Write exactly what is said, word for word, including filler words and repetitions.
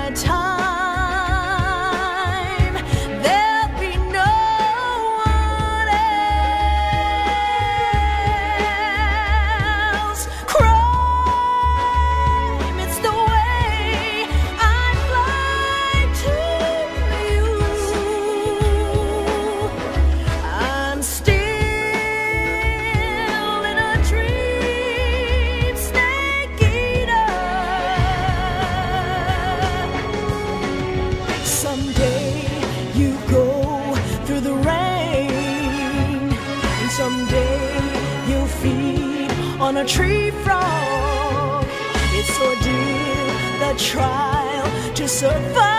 a time there'll be no one else. Crime, it's the way I fly to you. I'm still in a dream, snake eater. Someday you go through the rain, and someday you'll feed on a tree frog. It's ordeal, the trial to survive.